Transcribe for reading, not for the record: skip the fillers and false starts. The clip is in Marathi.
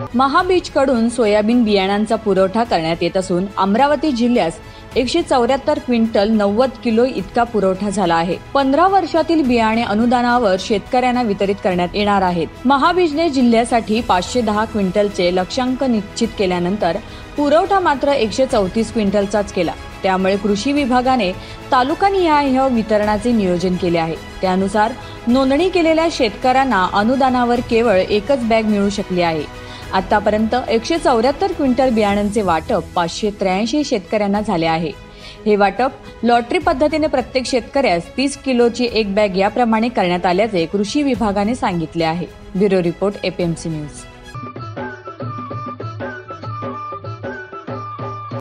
महाबीजकडून सोयाबीन बियाणांचा पुरवठा करण्यात येत असून अमरावती जिल्ह्यास 174 क्विंटल 90 किलो इतका पुरवठा झाला आहे। 15 वर्षातील बियाणे अनुदानावर शेतकऱ्यांना वितरित करण्यात येणार आहेत। महाबीजने जिल्ह्यासाठी 510 क्विंटलचे लक्ष्यांक निश्चित केल्यानंतर पुरवठा मात्र 134 क्विंटलचाच केला। त्यामुळे कृषी विभागाने तालुकानिहाय वितरणाचे नियोजन केले आहे। त्यानुसार नोंदणी केलेल्या शेतकऱ्यांना अनुदानावर केवळ एकच बॅग मिळू शकली आहे। आतापर्यंत 174 क्विंटल बियाणांचे वाटप 583 शेतकऱ्यांना झाले आहे। हे वाटप लॉटरी पद्धतीने प्रत्येक शेतकऱ्यास 30 किलोची एक बॅग याप्रमाणे करण्यात आल्याचे कृषी विभागाने सांगितले आहे। Bureau report APMC news.